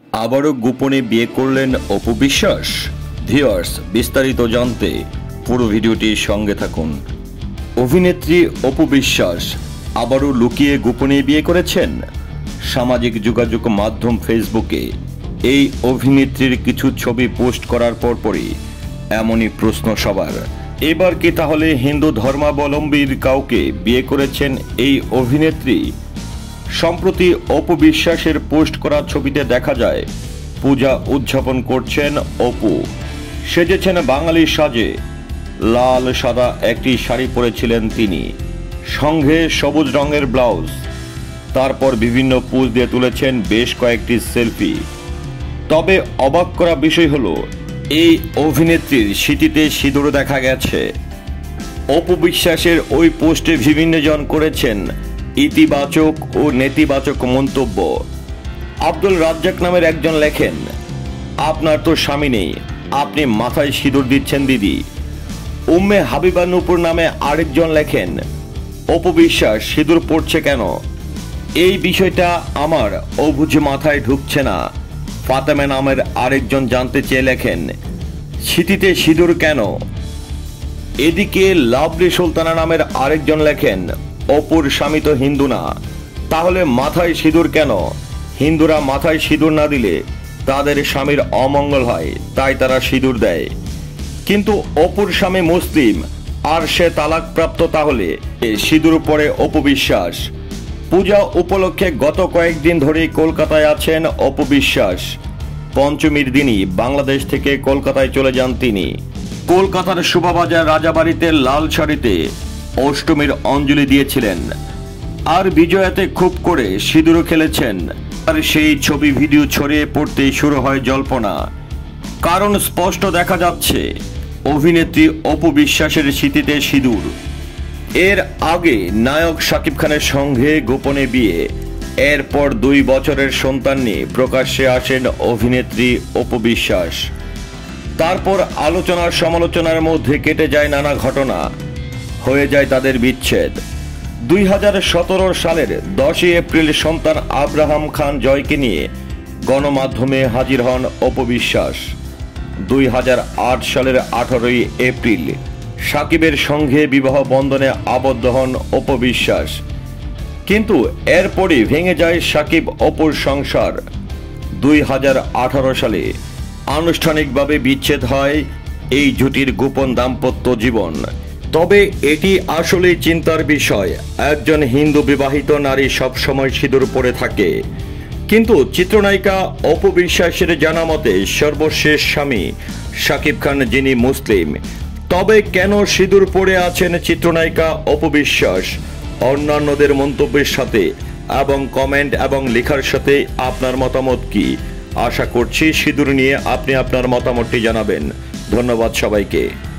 আবারও গোপনে বিয়ে করলেন অপু বিশ্বাস। ভিউয়ার্স, বিস্তারিত জানতে পুরো ভিডিওটির সঙ্গে থাকুন। অভিনেত্রী অপু বিশ্বাস আবারও লুকিয়ে গোপনে বিয়ে করেছেন। সামাজিক যোগাযোগ মাধ্যম ফেসবুকে এই অভিনেত্রীর কিছু ছবি পোস্ট করার পরপরই এমনই প্রশ্ন সবার। এবার কি তাহলে হিন্দু ধর্মাবলম্বীর কাউকে বিয়ে করেছেন এই অভিনেত্রী? সম্প্রতি অপু বিশ্বাসের পোস্ট করা ছবিতে দেখা যায় পূজা উদযাপন করছেন অপু। সেজেছেন বাঙালি সাজে। লাল সাদা একটি শাড়ি পরেছিলেন তিনি, সঙ্গে সবুজ রঙের ব্লাউজ। তারপর বিভিন্ন পোজ দিয়ে তুলেছেন বেশ কয়েকটি সেলফি। তবে অবাক করা বিষয় হলো, এই অভিনেত্রীর সিঁথিতে সিঁদুর দেখা গেছে। অপু বিশ্বাসের ওই পোস্টে বিভিন্ন জন করেছেন ইতিবাচক ও নেতিবাচক মন্তব্য। আব্দুল রাজ্জাক নামের একজন লেখেন, আপনার তো স্বামী নেই, আপনি মাথায় সিঁদুর দিচ্ছেন দিদি। উম্মে হাবিবা নূপুর নামে আরেকজন লেখেন, অপু বিশ্বাস সিঁদুর পড়ছে কেন? এই বিষয়টা আমার অবুঝ মাথায় ঢুকছে না। ফাতেমা নামের আরেকজন জানতে চেয়ে লেখেন, সিঁথিতে সিঁদুর কেন? এদিকে লাভলি সুলতানা নামের আরেকজন লেখেন, অপুর স্বামী তো হিন্দু না, তাহলে মাথায় সিঁদুর কেন? হিন্দুরা মাথায় সিঁদুর না দিলে তাদের স্বামীর অমঙ্গল হয়, তাই তারা সিঁদুর দেয়। কিন্তু অপুর স্বামী মুসলিম আর সে তালাকপ্রাপ্ত, তাহলে সিঁদুর পরে অপু বিশ্বাস। পূজা উপলক্ষে গত কয়েকদিন ধরেই কলকাতায় আছেন অপু বিশ্বাস। পঞ্চমীর দিনই বাংলাদেশ থেকে কলকাতায় চলে যান তিনি। কলকাতার শোভাবাজার রাজাবাড়িতে লাল শাড়িতে অষ্টমীর অঞ্জলি দিয়েছিলেন, আর বিজয়াতে খুব করে সিঁদুরও খেলেছেন। আর সেই ছবি ভিডিও ছড়িয়ে পড়তে শুরু হয় জল্পনা। কারণ স্পষ্ট দেখা যাচ্ছে অভিনেত্রী অপু বিশ্বাসের সিঁথিতে সিঁদুর। এর আগে নায়ক শাকিব খানের সঙ্গে গোপনে বিয়ে, এরপর 2 বছরের সন্তান নিয়ে প্রকাশ্যে আসেন অভিনেত্রী অপু বিশ্বাস। তারপর আলোচনার সমালোচনার মধ্যে কেটে যায় নানা ঘটনা, হয়ে যায় তাদের বিচ্ছেদ। 2017 সালের 10 এপ্রিল সন্তান আব্রাহাম খান জয়কে নিয়ে গণমাধ্যমে হাজির হন অপু বিশ্বাস। 2008 সালের 18 এপ্রিল সাকিবের সঙ্গে বিবাহ বন্ধনে আবদ্ধ হন অপু বিশ্বাস। কিন্তু এরপরই ভেঙে যায় সাকিব অপুর সংসার। 2018 সালে আনুষ্ঠানিকভাবে বিচ্ছেদ হয় এই জুটির গোপন দাম্পত্য জীবন। তবে এটি আসলেই চিন্তার বিষয়। একজন হিন্দু বিবাহিত নারী সবসময় সিঁদুর পরে থাকে, কিন্তু চিত্রনায়িকা অপু বিশ্বাসের জানা মতে সর্বশেষ স্বামী শাকিব খান, যিনি মুসলিম। তবে কেন সিঁদুর পরে আছেন চিত্রনায়িকা অপু বিশ্বাস? অন্যান্যদের মন্তব্যের সাথে এবং কমেন্ট এবং লেখার সাথে আপনার মতামত কি? আশা করছি সিঁদুর নিয়ে আপনি আপনার মতামতটি জানাবেন। ধন্যবাদ সবাইকে।